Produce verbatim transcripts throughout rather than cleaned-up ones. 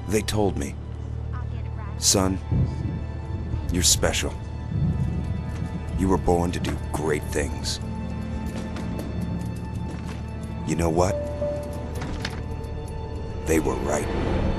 They told me, son, you're special. You were born to do great things. You know what? They were right.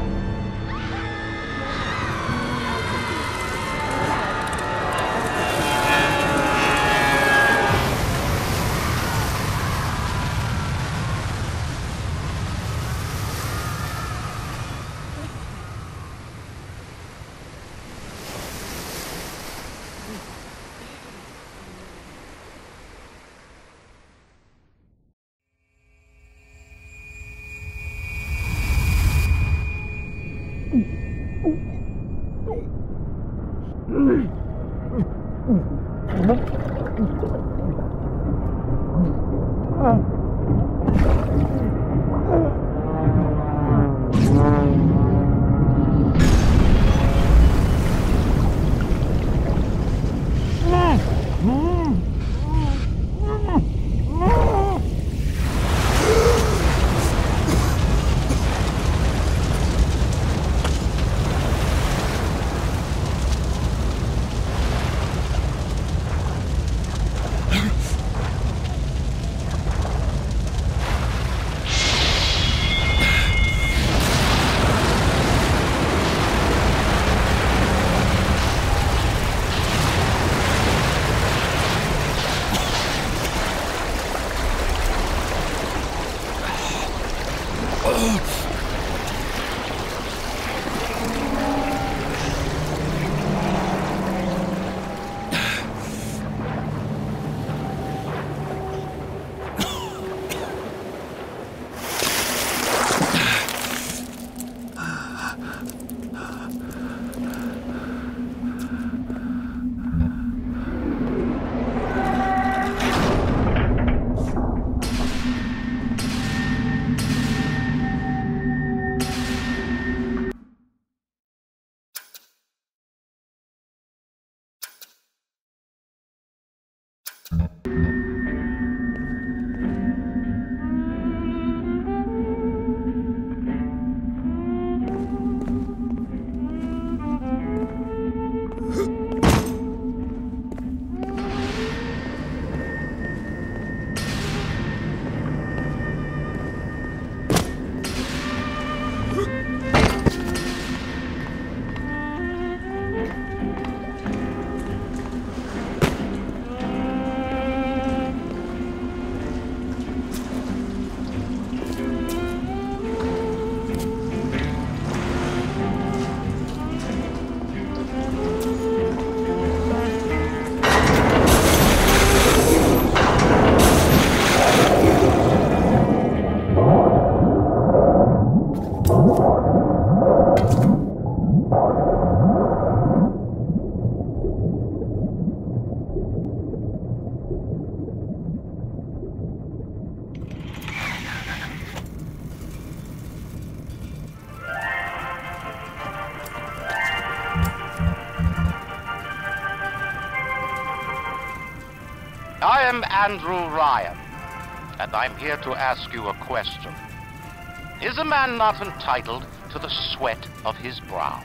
I am Andrew Ryan, and I'm here to ask you a question. Is a man not entitled to the sweat of his brow?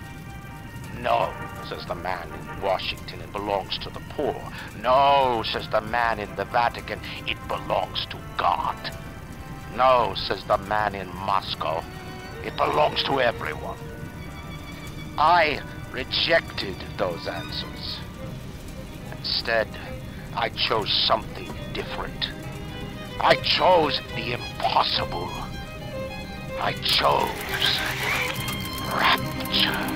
No, says the man in Washington, it belongs to the poor. No, says the man in the Vatican, it belongs to God. No, says the man in Moscow, it belongs to everyone. I rejected those answers. Instead, I chose something different. I chose the impossible. I chose rapture.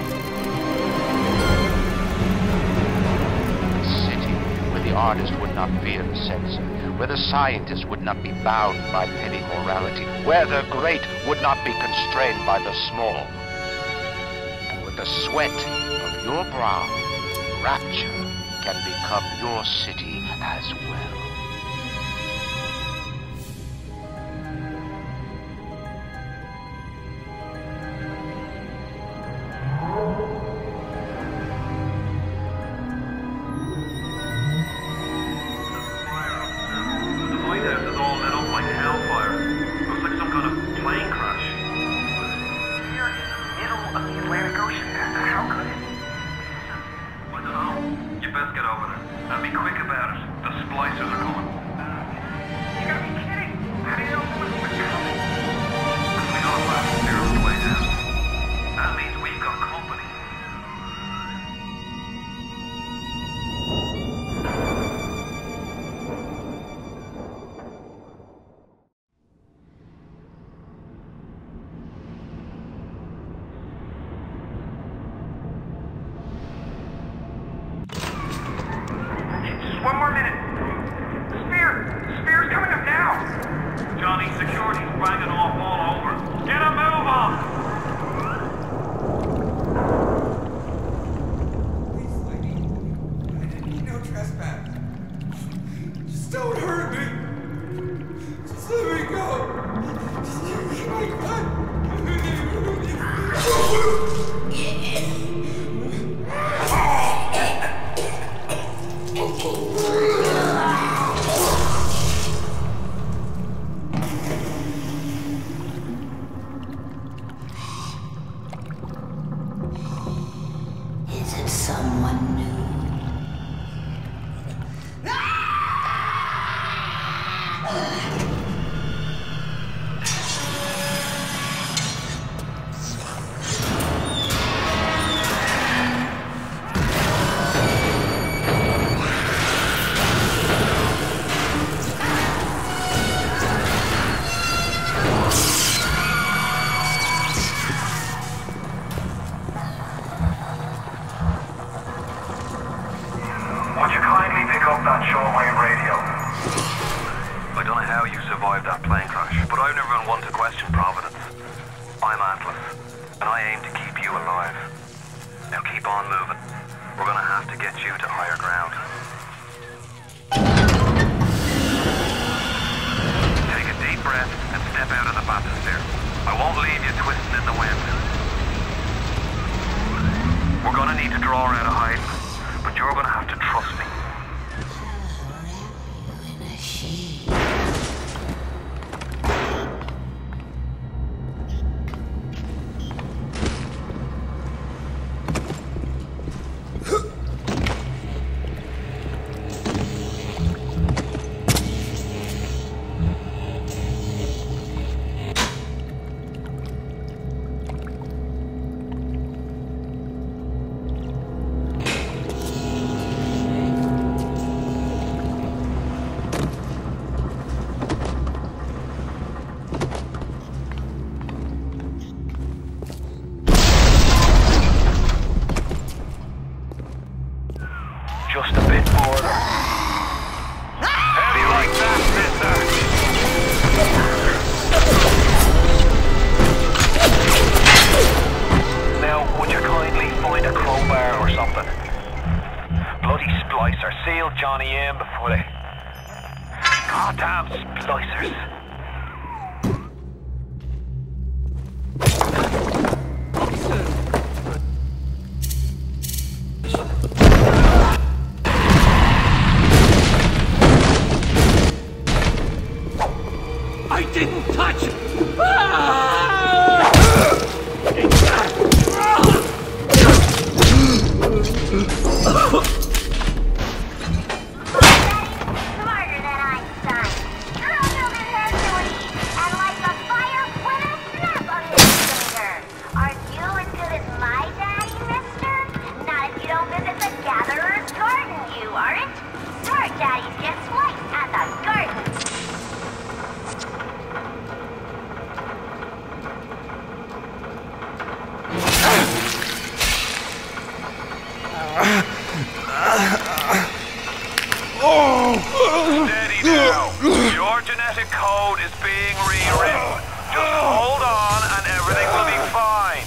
A city where the artist would not fear the censor, where the scientist would not be bound by petty morality, where the great would not be constrained by the small. And with the sweat of your brow, rapture can become your city as well. Lighthouse is all lit up like hellfire. Looks like some kind of plane crash. someone new. Would you kindly pick up that shortwave radio? I don't know how you survived that plane crash, but I've never been one to question Providence. I'm Atlas, and I aim to keep you alive. Now keep on moving. We're gonna have to get you to higher ground. Take a deep breath and step out of the bathysphere. I won't leave you twisting in the wind. We're gonna need to draw her out of hiding, but you're gonna have to trust me. Just a bit further. How do you like that, mister? Now, would you kindly find a crowbar or something? Bloody splicer. Seal Johnny in before they... Goddamn splicers. I didn't touch it! Smarter than Einstein. Throw him in head to eat, and like a fire, put a snap on his finger. Aren't you as good as my daddy, mister? Not if you don't visit the Gatherer's Garden, you aren't. Your daddy's just white at the garden. Steady now. Your genetic code is being rewritten. Just hold on and everything will be fine.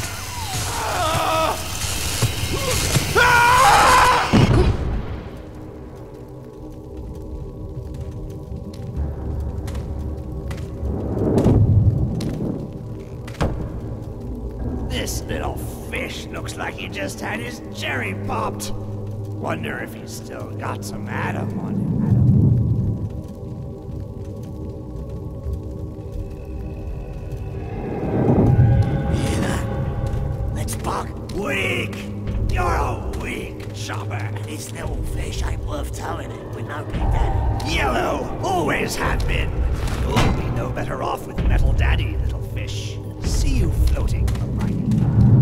This little fish looks like he just had his cherry popped. Wonder if he's still got some Adam on him. Let's buck. Weak! You're a weak chopper. This little fish ain't worth towing it with no big daddy. Yellow! Always have been. You'll be no better off with Metal Daddy, little fish. See you floating from my head.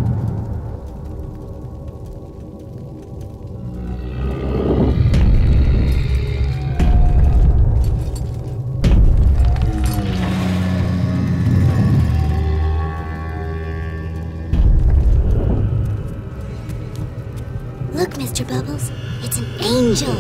Look, Mister Bubbles, it's an angel.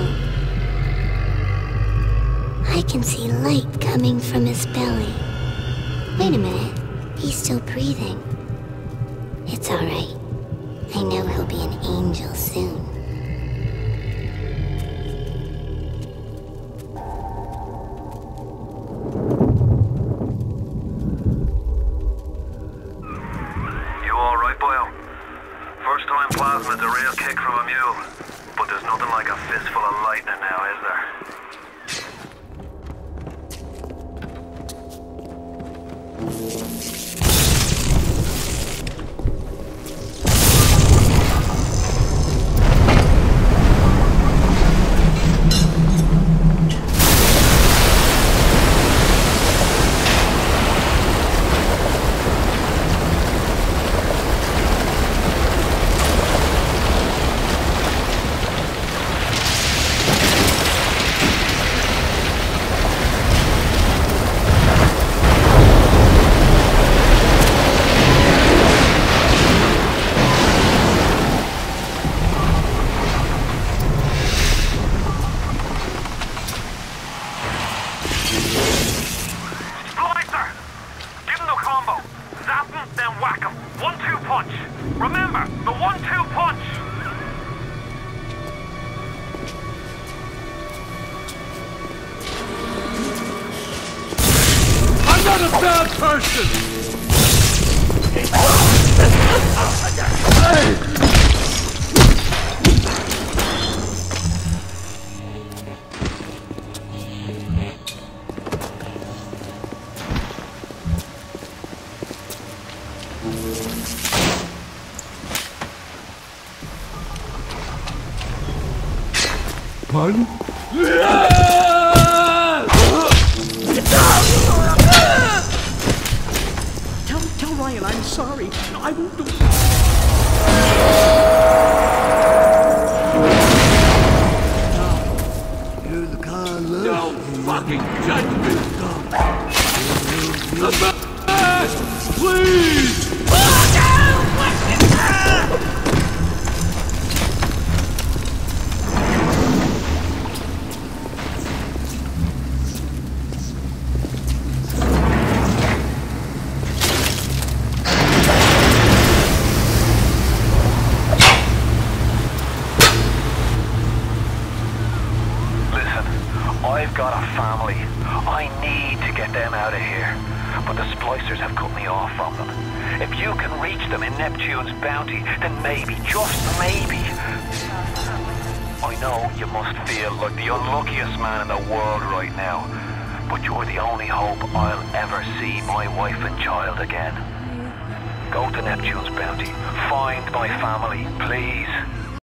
I can see light coming from his belly. Wait a minute, he's still breathing. It's all right. I know he'll be an angel soon. You alright, boyo? First time plasma's a real kick from a mule. But there's nothing like a fistful of lightning now, is there? person! Pardon? Tell, tell Ryan I'm sorry. No, I won't do it. You're the kind of Don't fucking judge me! The best! Please! I've got a family. I need to get them out of here. But the splicers have cut me off from them. If you can reach them in Neptune's bounty, then maybe, just maybe... I know you must feel like the unluckiest man in the world right now. But you're the only hope I'll ever see my wife and child again. Go to Neptune's bounty. Find my family, please.